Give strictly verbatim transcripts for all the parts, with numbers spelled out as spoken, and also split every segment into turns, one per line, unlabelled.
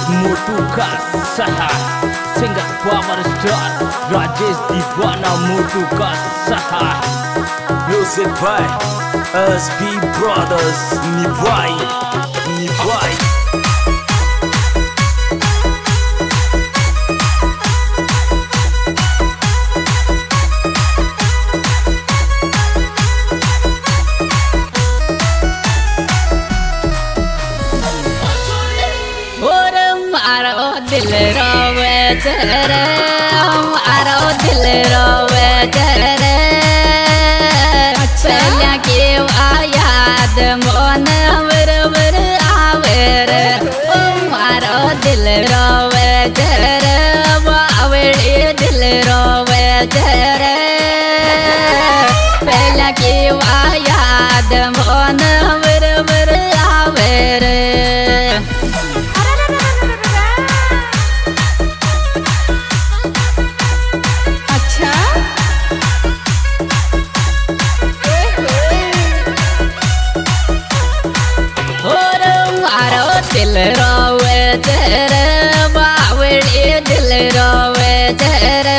Motu ka saha Singgah power star Rajesh Divana Motu ka saha Music by S B Brothers Nivai Nivai
दिल रोवे तेरे हमारा दिल रोवे तेरे पहले की याद मन बरबर आवे रे हमारा दिल रोवे तेरे बावड़ी दिल रोवे तेरे पहले की याद मन बरबर आवे रे। दिल रोवे तेरे बावड़ी दिल रोवे तेरे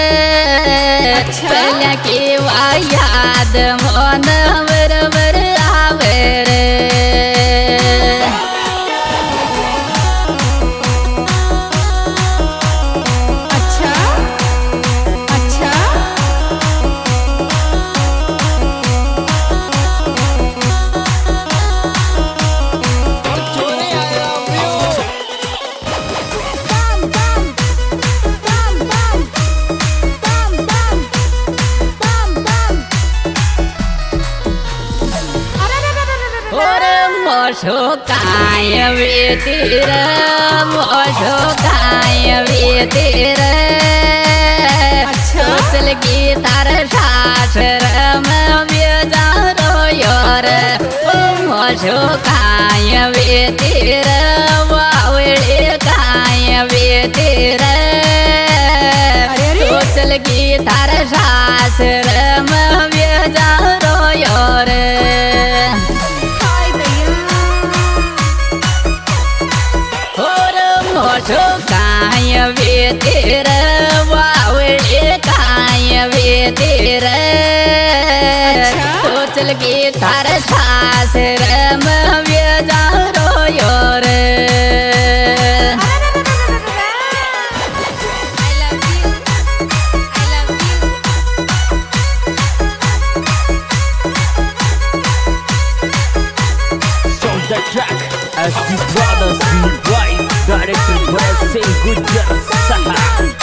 पहले की याद मन बरबर आवे रे। अच्छा अच्छा मोशो काय वीतिर मोशो काय वीतिर चल की तार शास्त्र में बेजारो योर मोशो काय वीतिर बावड़ी काय वीतिर चल की तार शास्त्र में बेजारो योर मोशो काय वीतिर बावड़ी काय वीतिर चल की तार शास्त्र में बेजारो योर
S B Brothers Nivai Director Blessing Gujar Saha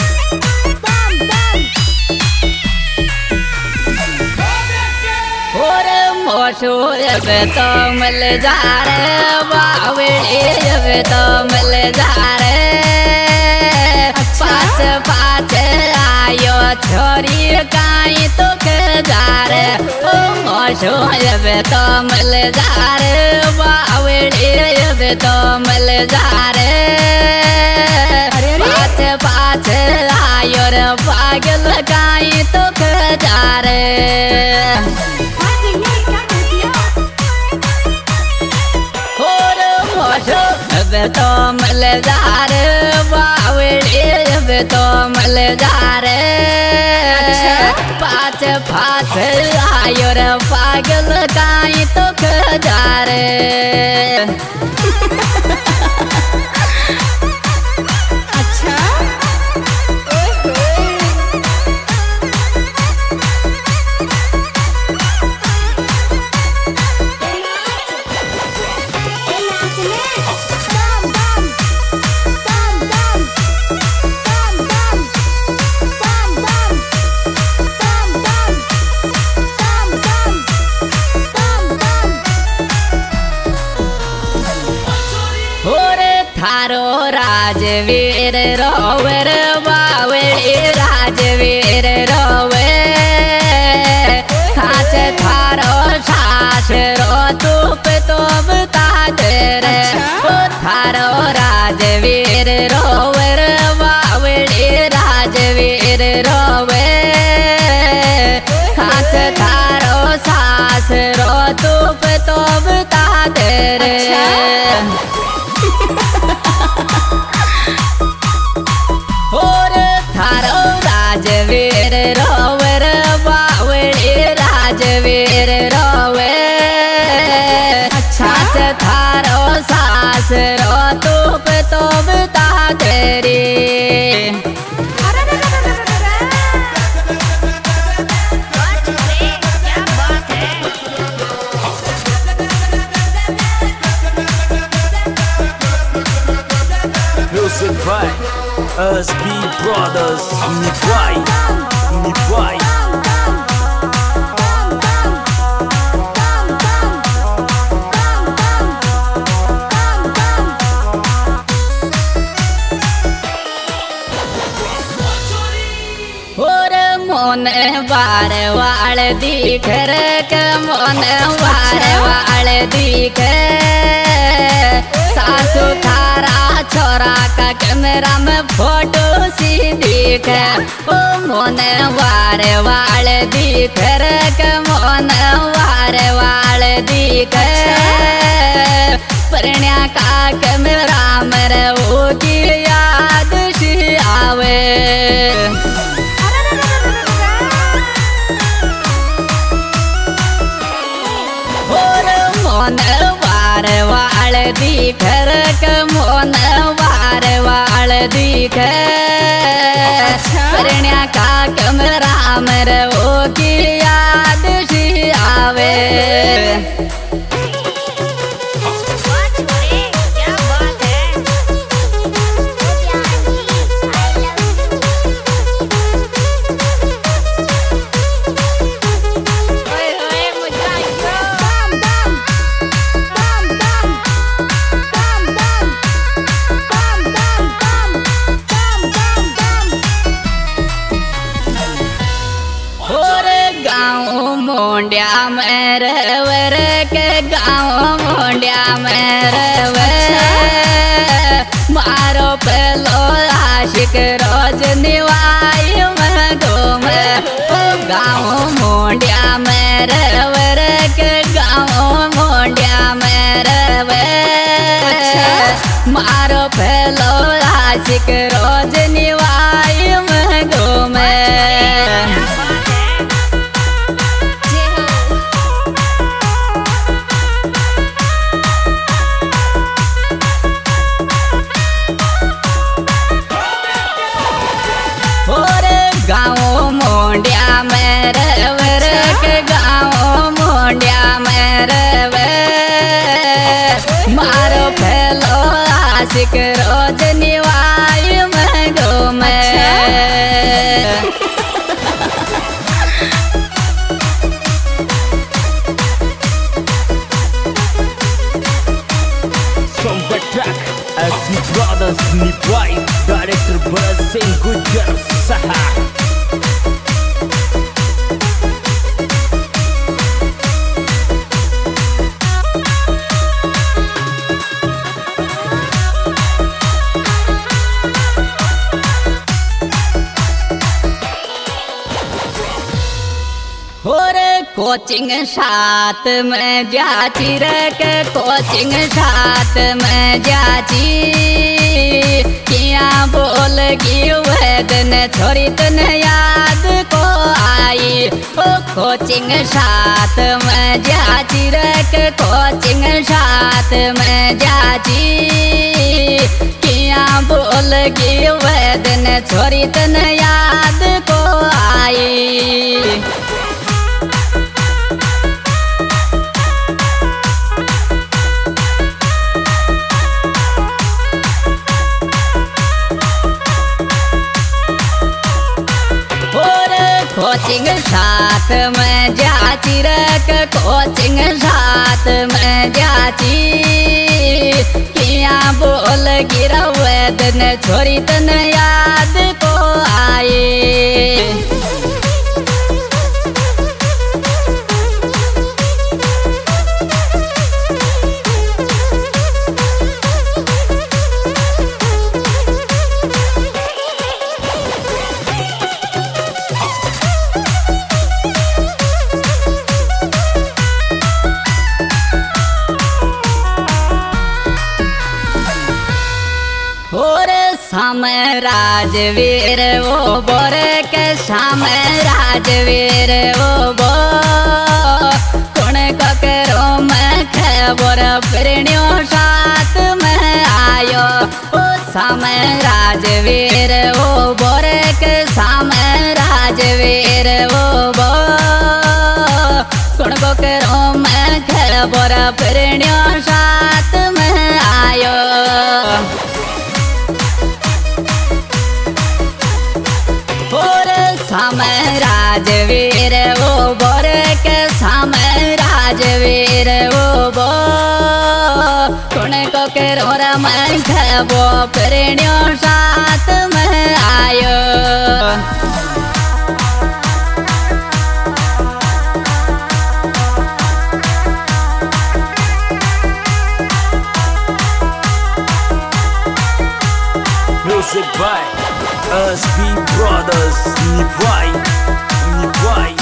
और मोशो जब तो मिल जा रे बावड़ी जब तो मिल जा रे पाँच पाँच आयो छोरी काई तो के जा रे मोशो जब तो मिल जा रे बावड़ी जब तो मिल जा रे पाँच पाँच आयो रे पागल काई तो के जा रे। तो मिल जा रे बावड़ी जब तो मिल जा रे पाँच पाँच आयो रे पागल काई तो ख जा रे। अच्छा थारो राजवीर रोवर बावड़ी राजवीर रोवे खास थारो सास रो तुप तो बता तेरे थारो राजवीर रोवर बावड़ी राजवीर रोवे खास थारो सास रो तुप तो बता तेरे। सास रो तू पे तो बता तेरी
Music by S B Brothers. Nipwai, Nipwai.
मोन बार वाल दिख के मोन बार वाल दिख सासू थारा छोरा का कैमरा में फोटो सी दिख ओ मोन बार वाल दिख के मोन बार वाल दिख परण्या का कैमरा मेरे वो की याद सी आवे मोन वार वाल दिख के मोन वार वाल दिख परण्या का कैमरा मेरे वो की याद सी आवे मोंडिया में रवर के गाँव मोंडिया में रवर मारो पेलो आशिक रोज निवाई में घूमे गाँव मोंडिया में रवर के गाँव मोंडिया में रवर मारो पेलो आशिक रोज निवाई में घूमे मोंडिया में रवर के गाँव मोंडिया में रवर मारो फैलो आशिक रोज निवाई में घूमे
From the track S B Brothers. Nipwai, director Bharat Singh Gujjar Saha.
और कोचिंग साथ में जाची के कोचिंग साथ में जाची किया बोल की वह दिन छोरी तने याद को आई ओ कोचिंग साथ में जाची के कोचिंग साथ में जाची किया बोल की वह दिन छोरी तने याद को आई कोचिंग साथ में जाची के कोचिंग साथ में जाची किया बोल गिरा दिन छोरी तन याद को आई शाम राजवीर वो बोर के शाम राजवीर वो बो कौन ककरो में खबर प्रणियों साथ में ओ सामे राजवीर ओ बोरे के सामे राजवीर ओ बो कौन को करो मैं खेल बोरा प्रणियो साथ में आयो और सामे राजवीर ओ बोरे के सामे राजवीर ओ बो कौन को करो मैं खेल बो प्रणियो साथ में आयो
Music by S B Brothers. Nivai, Nivai.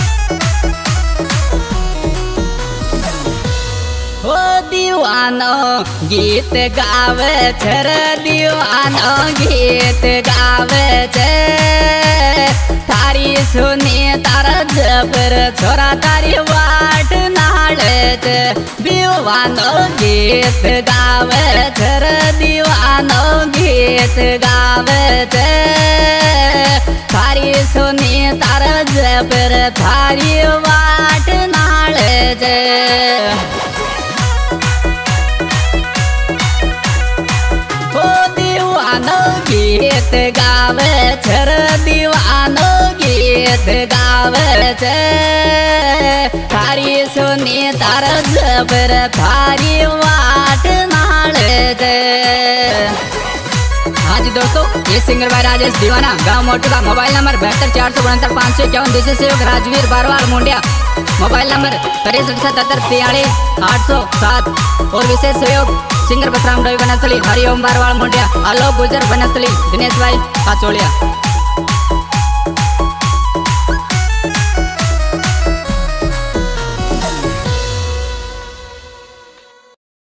ओ दीवानो गीत गावे छे रे दीवानो गीत गावे छे थारी सुनी तारा जबर छोरा तारी वाट नाड़े छे दीवानो गीत गावे छे रे दीवानो गीत गावे छे थारी सुनी तारा जबर थारी वाट नाड़े छे गीत गावे छर दीवानो गीत गावे छे थारी सुनी तार जबर थारी वाट नाड़े छे। हाँ जी दोस्तों, ये सिंगर भाई राजेश दीवाना गाँव मोटू का मोबाइल नंबर बहत्तर चार सौ उनहत्तर पाँच सौ इक्यावन दूसरे सहयोग राजवीर बारवार मुंडिया मोबाइल नंबर तिरसठ सतहत्तर तियालीस आठ सौ सात और विशेष सहयोग सिंगर बसराम डोई बनस्थली हरिओम बारवाल मुंडिया आलोक गुजर बनस्थली दिनेश भाई काचोलिया।